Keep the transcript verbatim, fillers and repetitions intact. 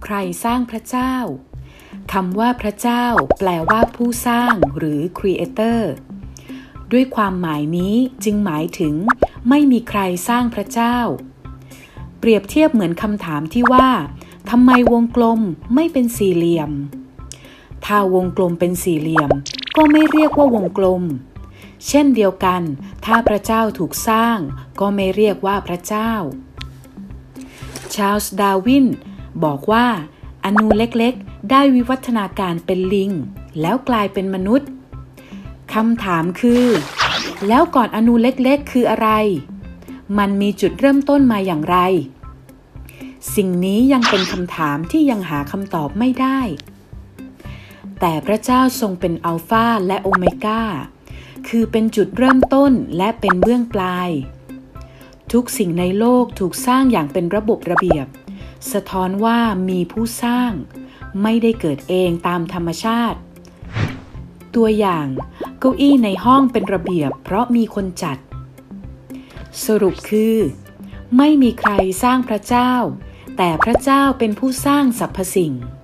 ใครสร้างพระเจ้าคำว่าพระเจ้าแปลว่าผู้สร้างหรือ Creator ด้วยความหมายนี้จึงหมายถึงไม่มีใครสร้างพระเจ้าเปรียบเทียบเหมือนคำถามที่ว่าทำไมวงกลมไม่เป็นสี่เหลี่ยมถ้าวงกลมเป็นสี่เหลี่ยมก็ไม่เรียกว่าวงกลมเช่นเดียวกันถ้าพระเจ้าถูกสร้างก็ไม่เรียกว่าพระเจ้าชาร์ลส์ดาร์วินบอกว่าอนูเล็กๆได้วิวัฒนาการเป็นลิงแล้วกลายเป็นมนุษย์คำถามคือแล้วก่อนอนูเล็กๆคืออะไรมันมีจุดเริ่มต้นมาอย่างไรสิ่งนี้ยังเป็นคำถามที่ยังหาคำตอบไม่ได้แต่พระเจ้าทรงเป็นอัลฟาและโอเมก้าคือเป็นจุดเริ่มต้นและเป็นเบื้องปลายทุกสิ่งในโลกถูกสร้างอย่างเป็นระบบระเบียบสะท้อนว่ามีผู้สร้างไม่ได้เกิดเองตามธรรมชาติตัวอย่างเก้าอี้ในห้องเป็นระเบียบเพราะมีคนจัดสรุปคือไม่มีใครสร้างพระเจ้าแต่พระเจ้าเป็นผู้สร้างสรรพสิ่ง